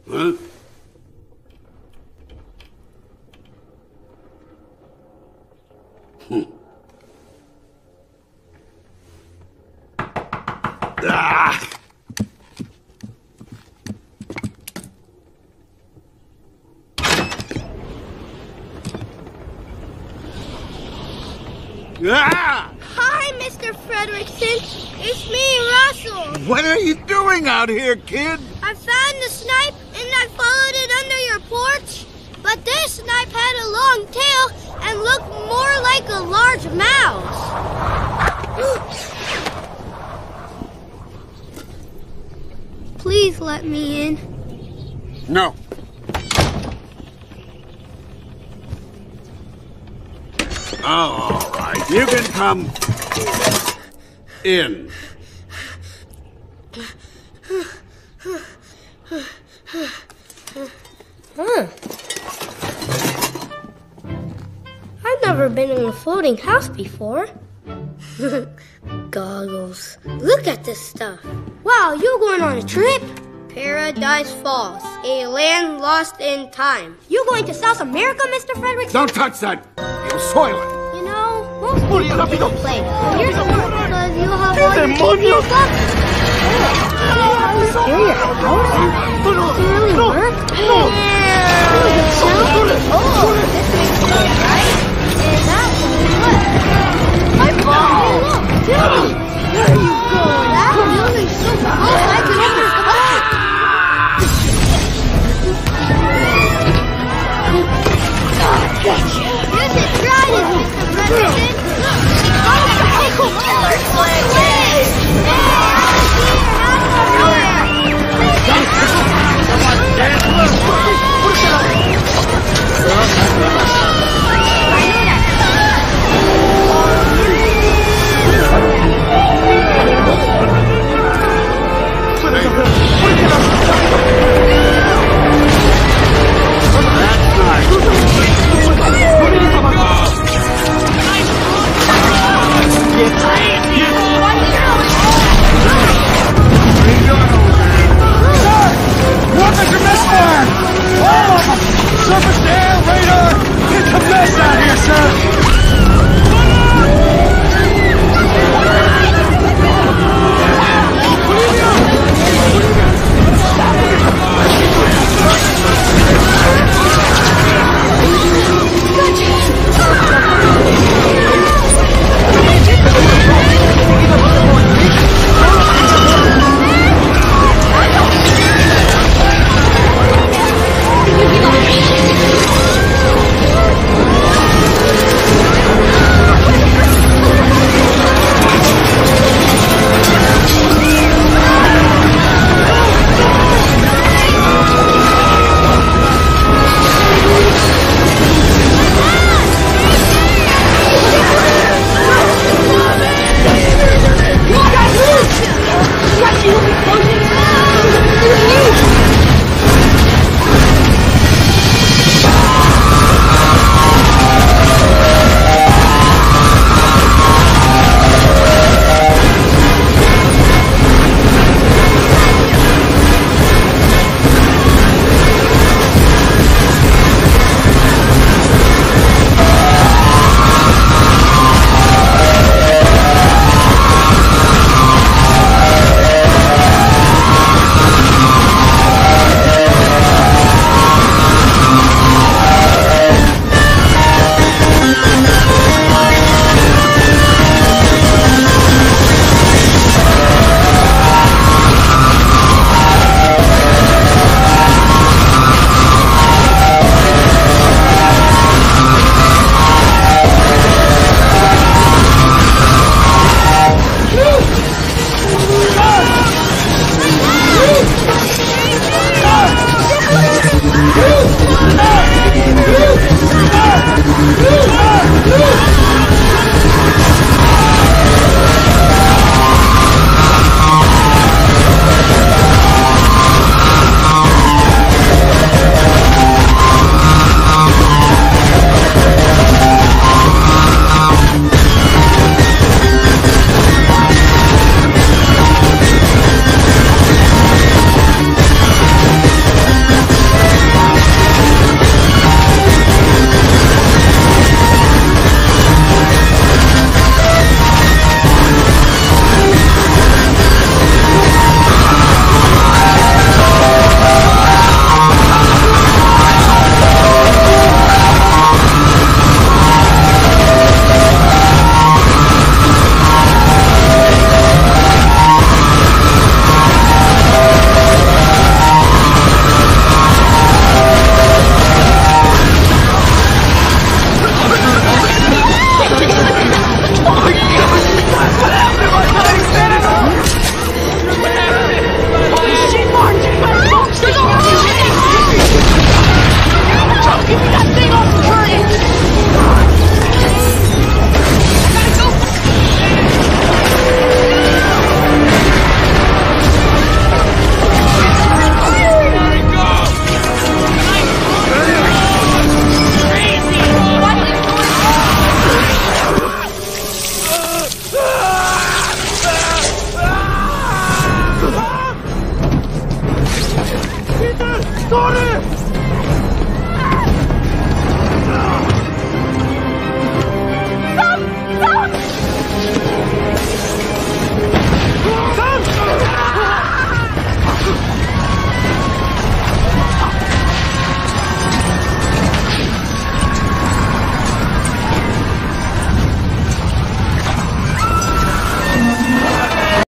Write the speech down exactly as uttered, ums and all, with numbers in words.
Huh? Hmm. Ah! Ah! Hi, Mister Fredrickson. It's me, Russell. What are you doing out here, kid? I found the snipe and I followed it under your porch. But this snipe had a long tail and looked more like a large mouse. Please let me in. No. Oh, all right. You can come in. Huh. I've never been in a floating house before. Goggles. Look at this stuff. Wow, you're going on a trip? Paradise Falls, a land lost in time. You going to South America, Mister Fredrickson? Don't touch that. You'll soil it. You know, most Oye, people rápido. don't play. But you're the one because you have ¿Qué all your demonios? T V stuff. Scare your house?